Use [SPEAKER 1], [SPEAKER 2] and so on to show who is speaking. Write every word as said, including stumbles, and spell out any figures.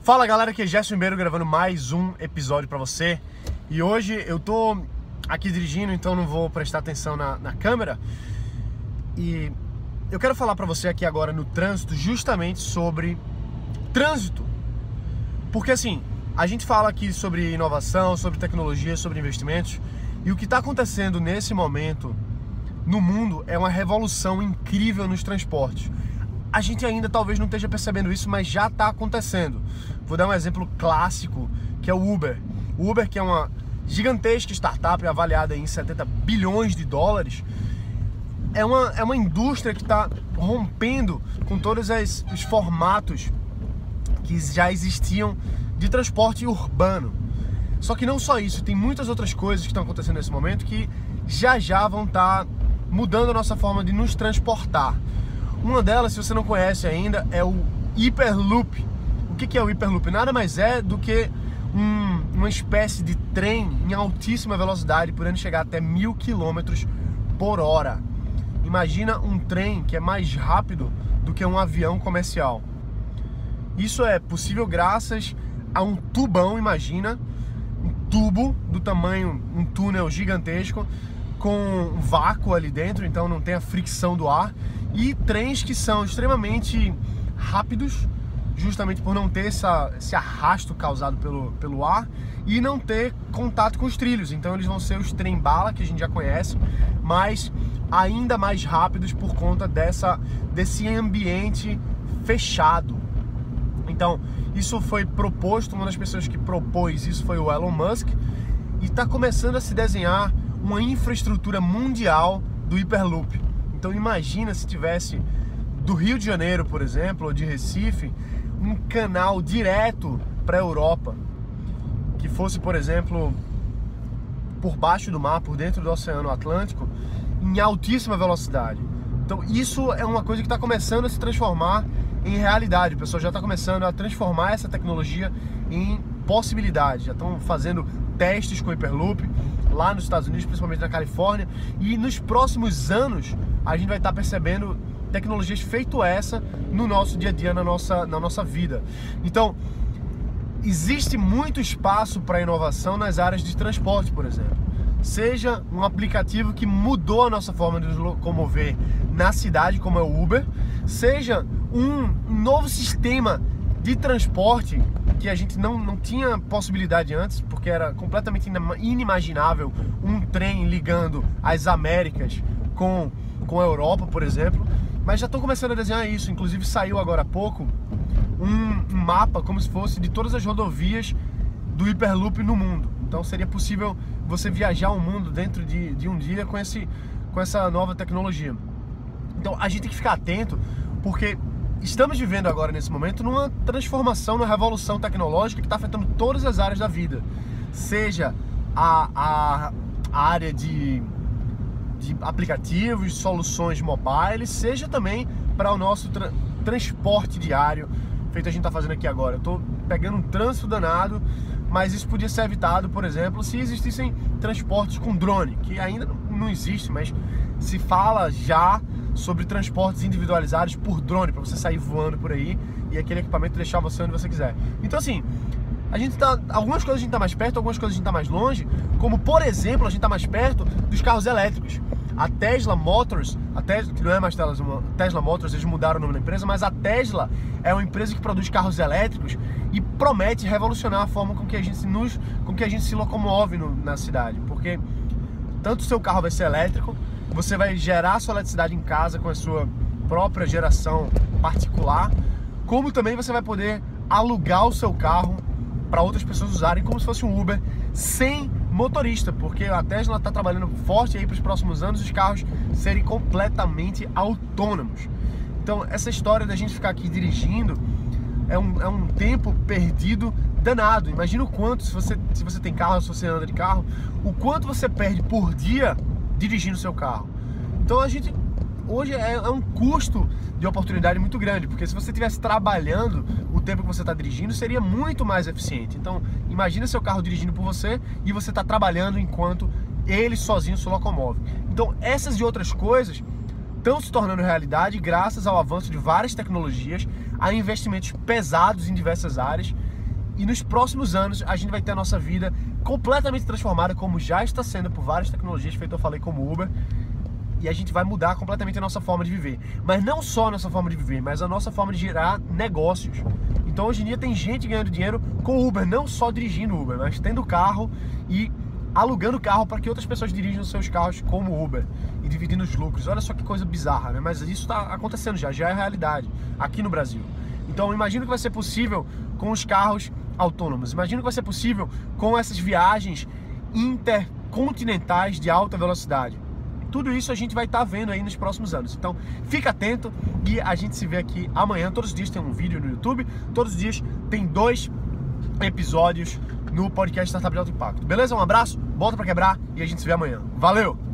[SPEAKER 1] Fala galera, aqui é Gerson Ribeiro gravando mais um episódio pra você. E hoje eu tô aqui dirigindo, então não vou prestar atenção na, na câmera. E eu quero falar pra você aqui agora no trânsito justamente sobre trânsito. Porque assim, a gente fala aqui sobre inovação, sobre tecnologia, sobre investimentos. E o que tá acontecendo nesse momento no mundo é uma revolução incrível nos transportes. A gente ainda talvez não esteja percebendo isso, mas já está acontecendo. Vou dar um exemplo clássico, que é o Uber. O Uber, que é uma gigantesca startup avaliada em setenta bilhões de dólares, é uma, é uma indústria que está rompendo com todos as, os formatos que já existiam de transporte urbano. Só que não só isso, tem muitas outras coisas que estão acontecendo nesse momento que já já vão estar mudando a nossa forma de nos transportar. Uma delas, se você não conhece ainda, é o Hyperloop. O que é o Hyperloop? Nada mais é do que um, uma espécie de trem em altíssima velocidade, podendo chegar até mil quilômetros por hora. Imagina um trem que é mais rápido do que um avião comercial. Isso é possível graças a um tubão, imagina, um tubo do tamanho, um túnel gigantesco, com um vácuo ali dentro, então não tem a fricção do ar, e trens que são extremamente rápidos, justamente por não ter essa, esse arrasto causado pelo, pelo ar e não ter contato com os trilhos. Então eles vão ser os trem-bala, que a gente já conhece, mas ainda mais rápidos por conta dessa, desse ambiente fechado. Então isso foi proposto, uma das pessoas que propôs isso foi o Elon Musk, e está começando a se desenhar uma infraestrutura mundial do Hyperloop. Então imagina se tivesse do Rio de Janeiro, por exemplo, ou de Recife, um canal direto para a Europa, que fosse, por exemplo, por baixo do mar, por dentro do Oceano Atlântico, em altíssima velocidade. Então isso é uma coisa que está começando a se transformar em realidade. O pessoal já está começando a transformar essa tecnologia em possibilidade. Já estão fazendo testes com o Hyperloop lá nos Estados Unidos, principalmente na Califórnia, e nos próximos anos a gente vai estar percebendo tecnologias feito essa no nosso dia a dia, na nossa, na nossa vida. Então, existe muito espaço para inovação nas áreas de transporte, por exemplo. Seja um aplicativo que mudou a nossa forma de nos locomover na cidade, como é o Uber, seja um novo sistema de transporte que a gente não, não tinha possibilidade antes, porque era completamente inimaginável um trem ligando as Américas com, com a Europa, por exemplo, mas já estão começando a desenhar isso. Inclusive saiu agora há pouco um, um mapa como se fosse de todas as rodovias do Hyperloop no mundo. Então seria possível você viajar o mundo dentro de, de um dia com, esse, com essa nova tecnologia. Então a gente tem que ficar atento, porque estamos vivendo agora, nesse momento, numa transformação, numa revolução tecnológica que está afetando todas as áreas da vida. Seja a, a, a área de, de aplicativos, soluções mobile, seja também para o nosso tra transporte diário, feito a gente está fazendo aqui agora. Eu estou pegando um trânsito danado, mas isso podia ser evitado, por exemplo, se existissem transportes com drone, que ainda não existe, mas se fala já sobre transportes individualizados por drone, para você sair voando por aí e aquele equipamento deixar você onde você quiser. Então assim, a gente tá, algumas coisas a gente tá mais perto, algumas coisas a gente tá mais longe, como por exemplo, a gente tá mais perto dos carros elétricos. A Tesla Motors, a Tesla, que não é mais Tesla, Tesla Motors, eles mudaram o nome da empresa, mas a Tesla é uma empresa que produz carros elétricos e promete revolucionar a forma com que a gente, nos, com que a gente se locomove no, na cidade, porque tanto o seu carro vai ser elétrico, você vai gerar a sua eletricidade em casa com a sua própria geração particular, como também você vai poder alugar o seu carro para outras pessoas usarem como se fosse um Uber sem motorista, porque a Tesla está trabalhando forte aí para os próximos anos os carros serem completamente autônomos. Então essa história da gente ficar aqui dirigindo é um, é um tempo perdido danado. Imagina o quanto, se você, se você tem carro, se você anda de carro, o quanto você perde por dia dirigindo o seu carro. Então a gente hoje é, é um custo de oportunidade muito grande, porque se você estivesse trabalhando o tempo que você está dirigindo, seria muito mais eficiente. Então imagina seu carro dirigindo por você e você está trabalhando enquanto ele sozinho se locomove. Então essas e outras coisas estão se tornando realidade graças ao avanço de várias tecnologias, a investimentos pesados em diversas áreas, E nos próximos anos a gente vai ter a nossa vida completamente transformada, como já está sendo por várias tecnologias, feito eu falei, como o Uber. E a gente vai mudar completamente a nossa forma de viver. Mas não só a nossa forma de viver, mas a nossa forma de gerar negócios. Então hoje em dia tem gente ganhando dinheiro com Uber, não só dirigindo Uber, mas tendo carro e alugando carro para que outras pessoas dirijam os seus carros como Uber e dividindo os lucros. Olha só que coisa bizarra, né? Mas isso está acontecendo já, já é realidade aqui no Brasil. Então imagina que vai ser possível com os carros autônomos. Imagina que vai ser possível com essas viagens intercontinentais de alta velocidade. Tudo isso a gente vai estar vendo aí nos próximos anos. Então, fica atento e a gente se vê aqui amanhã. Todos os dias tem um vídeo no YouTube. Todos os dias tem dois episódios no podcast Startup de Alto Impacto. Beleza? Um abraço, bota pra quebrar e a gente se vê amanhã. Valeu!